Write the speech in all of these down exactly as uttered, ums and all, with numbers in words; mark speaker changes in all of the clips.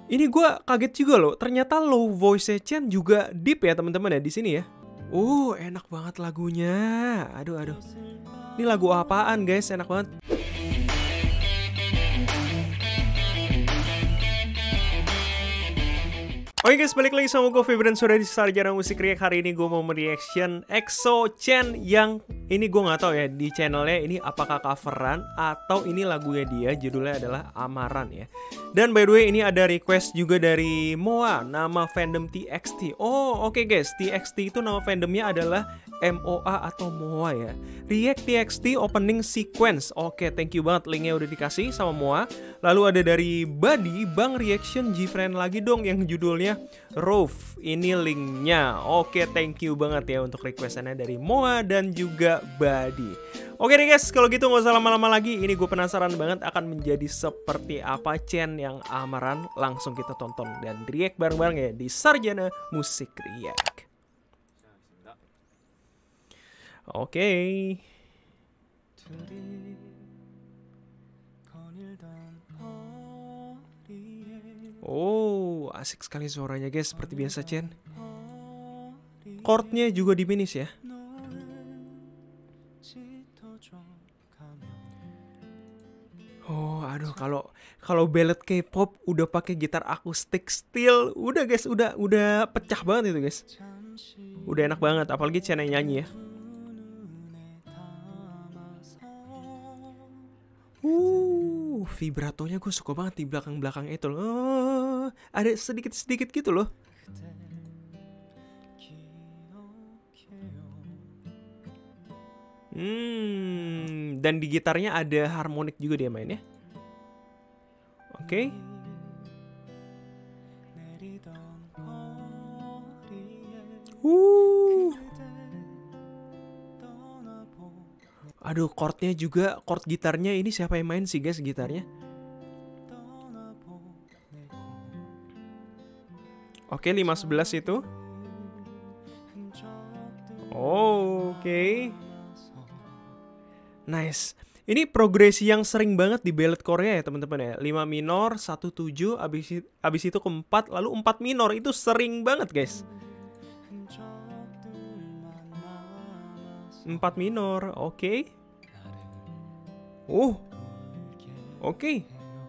Speaker 1: Ini gue kaget juga loh, ternyata low voice Chen juga deep ya teman-teman ya di sini ya. Uh, enak banget lagunya. Aduh, aduh. Ini lagu apaan guys? Enak banget. Oke guys, balik lagi sama gue Febran sudah di Sarjana Musik React. Hari ini gue mau mereaction EXO Chen yang ini gue nggak tahu ya di channelnya ini apakah coveran atau ini lagunya dia, judulnya adalah Amaran ya. Dan by the way ini ada request juga dari Moa, nama fandom T X T. Oh oke okay guys, T X T itu nama fandomnya adalah M O A atau Moa ya. React T X T opening sequence. Oke, okay, thank you banget, linknya udah dikasih sama Moa. Lalu ada dari Buddy, Bang reaction G-Friend lagi dong yang judulnya Roof. Ini linknya. Oke, okay, thank you banget ya untuk requestannya dari Moa dan juga Buddy. Oke deh guys, kalau gitu nggak usah lama-lama lagi. Ini gue penasaran banget akan menjadi seperti apa Chen yang Amaran. Langsung kita tonton dan react bareng-bareng ya di Sarjana Musik React. Oke. Okay. Oh, asik sekali suaranya guys, seperti biasa Chen. Chordnya juga diminis ya. Oh, aduh, kalau kalau ballad K-pop udah pakai gitar akustik steel, udah guys, udah udah pecah banget itu guys. Udah enak banget, apalagi Chen yang nyanyi ya. Uh, vibratonya gue suka banget di belakang-belakang itu loh. Oh, ada sedikit-sedikit gitu loh. Hmm, dan di gitarnya ada harmonik juga dia mainnya. Oke. Okay. Uh. Aduh, chordnya juga, chord gitarnya ini siapa yang main sih guys gitarnya? Oke, lima sebelas itu. Oh, oke. Okay. Nice. Ini progresi yang sering banget di ballad Korea ya teman-teman ya. lima minor, satu tujuh, abis, abis itu ke empat, lalu empat minor. Itu sering banget guys. empat minor, oke. Okay. Oh, oke. Okay.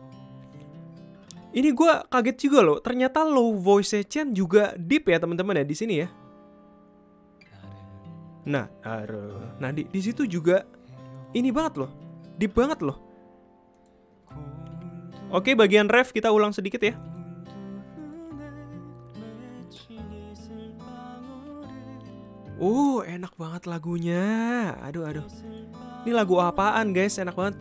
Speaker 1: Ini gue kaget juga loh. Ternyata low voice Chen juga deep ya teman-teman ya di sini ya. Nah, nah di di situ juga ini banget loh, deep banget loh. Oke, okay, bagian ref kita ulang sedikit ya. Oh, enak banget lagunya. Aduh, aduh. Ini lagu apaan guys? Enak banget.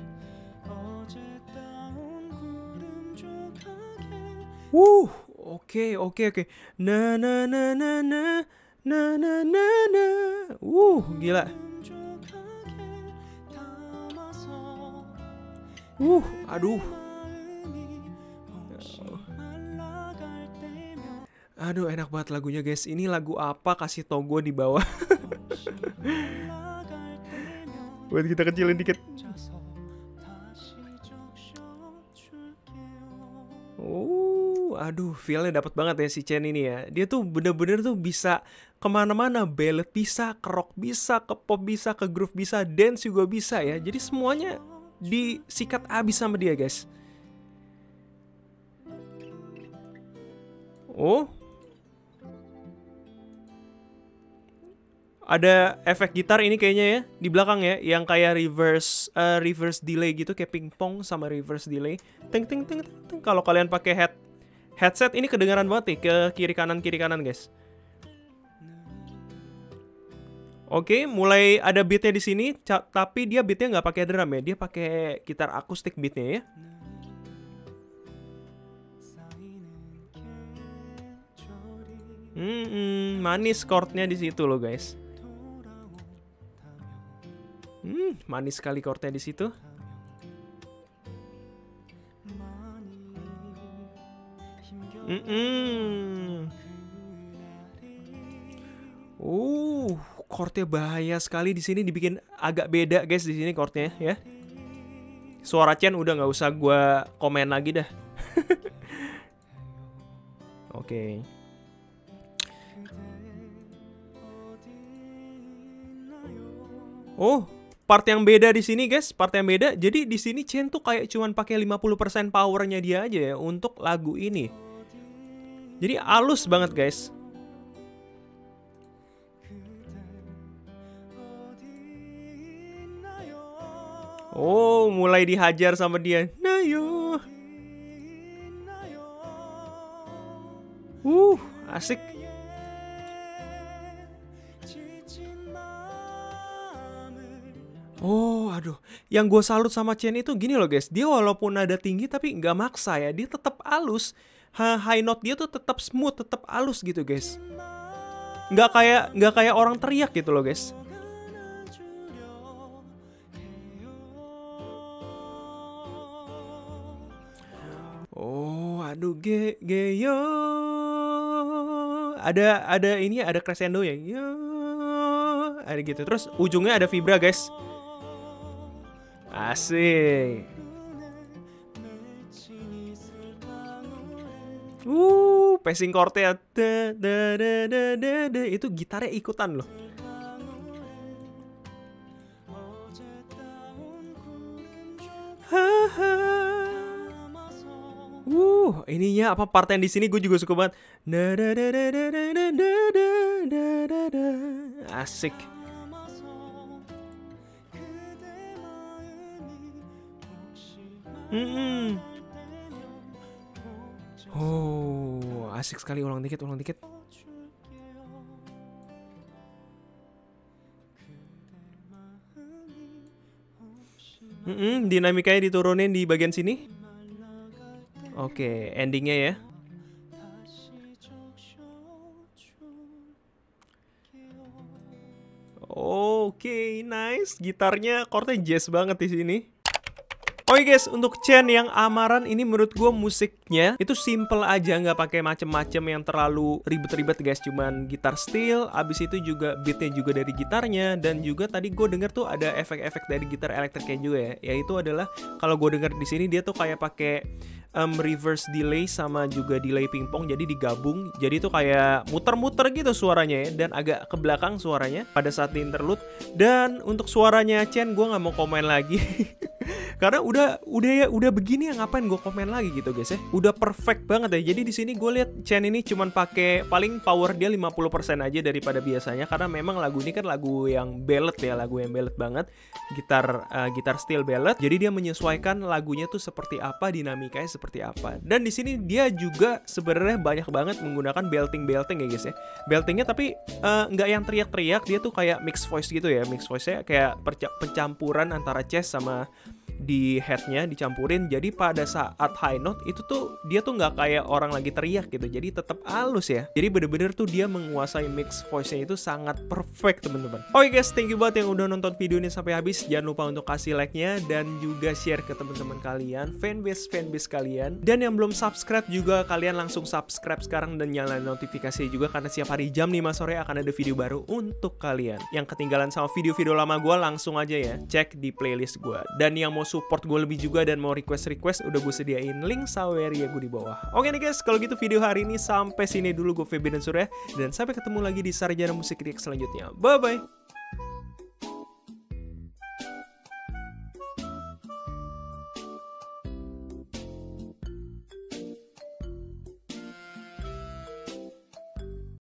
Speaker 1: Wuh, oke, oke, oke. Na na na na na na na na na. Wuh, gila. Wuh, aduh. Aduh, enak banget lagunya guys. Ini lagu apa? Kasih tau gue di bawah. Buat kita kecilin dikit. Oh, aduh, feelnya dapat banget ya si Chen ini ya. Dia tuh bener-bener tuh bisa kemana-mana. Ballad bisa, ke rock bisa, ke pop bisa, ke groove bisa, dance juga bisa ya. Jadi semuanya disikat abis sama dia guys. Oh, ada efek gitar ini kayaknya ya di belakang ya, yang kayak reverse uh, reverse delay gitu, kayak pingpong sama reverse delay. Ting ting ting ting. Kalau kalian pakai head headset ini kedengaran banget nih ke kiri kanan kiri kanan guys. Oke, mulai ada beatnya di sini, tapi dia beatnya nggak pakai drum ya, dia pakai gitar akustik beatnya ya. Hmm, manis chordnya di situ loh guys. Hmm, manis sekali chordnya di situ. Hmm, -mm. Uh, chordnya bahaya sekali di sini, dibikin agak beda guys di sini chordnya ya. Suara Chen udah nggak usah gue komen lagi dah. Oke. Oh, part yang beda di sini guys, part yang beda. Jadi di sini Chen tuh kayak cuman pakai lima puluh persen powernya dia aja ya untuk lagu ini. Jadi halus banget guys. Oh, mulai dihajar sama dia. Nayo. Uh, asik. Oh, aduh. Yang gue salut sama Chen itu gini loh guys. Dia walaupun nada tinggi tapi nggak maksa ya. Dia tetap halus. High note dia tuh tetap smooth, tetap halus gitu guys. Nggak kayak nggak kayak orang teriak gitu loh guys. Oh, aduh ge geyo. Ada ada ini ada crescendo ya. Yo. Ada gitu. Terus ujungnya ada vibra guys. Asik. Uh, passing chord-nya da, da, da, da, da, da. Itu gitarnya ikutan loh. Haha. Uh, ininya apa part yang di sini gue juga suka banget. Da, da, da, da, da, da, da, da, da, da, da. Asik. Hmm. Oh, asik sekali. Ulang dikit, ulang dikit. Hmm, dinamikanya diturunin di bagian sini. Oke, endingnya ya. Oke, nice. Gitarnya chordnya jazz banget di sini. Oke guys, untuk Chen yang Amaran ini menurut gue musiknya itu simple aja, nggak pakai macem-macem yang terlalu ribet-ribet guys. Cuman gitar steel, abis itu juga beatnya juga dari gitarnya, dan juga tadi gue denger tuh ada efek-efek dari gitar elektriknya juga ya. Yaitu adalah kalau gue denger di sini dia tuh kayak pakai um, reverse delay sama juga delay pingpong, jadi digabung. Jadi tuh kayak muter-muter gitu suaranya ya, dan agak ke belakang suaranya pada saat di interlude. Dan untuk suaranya Chen gue nggak mau komen lagi. Karena udah udah ya udah begini ya, ngapain gue komen lagi gitu guys ya. Udah perfect banget ya. Jadi di sini gue lihat Chen ini cuman pakai paling power dia lima puluh persen aja daripada biasanya, karena memang lagu ini kan lagu yang ballad ya, lagu yang ballad banget. Gitar uh, gitar steel ballad. Jadi dia menyesuaikan lagunya tuh seperti apa, dinamikanya seperti apa. Dan di sini dia juga sebenarnya banyak banget menggunakan belting-belting ya guys ya. Beltingnya tapi uh, nggak yang teriak-teriak, dia tuh kayak mix voice gitu ya. Mix voice-nya kayak pencampuran antara chest sama di headnya dicampurin. Jadi pada saat high note itu tuh dia tuh nggak kayak orang lagi teriak gitu, jadi tetap halus ya. Jadi bener-bener tuh dia menguasai mix voice-nya itu sangat perfect teman-teman. Oke guys, thank you banget yang udah nonton video ini sampai habis. Jangan lupa untuk kasih like-nya dan juga share ke teman-teman kalian, fanbase fanbase kalian. Dan yang belum subscribe juga kalian langsung subscribe sekarang dan nyalain notifikasi juga, karena setiap hari jam lima sore akan ada video baru untuk kalian. Yang ketinggalan sama video-video lama gue, langsung aja ya cek di playlist gue. Dan yang mau support gue lebih juga dan mau request-request, udah gue sediain link saweria gue di bawah. Oke nih guys, kalau gitu video hari ini sampai sini dulu. Gue Feby dan Surya, dan sampai ketemu lagi di Sarjana Musik React selanjutnya. Bye bye.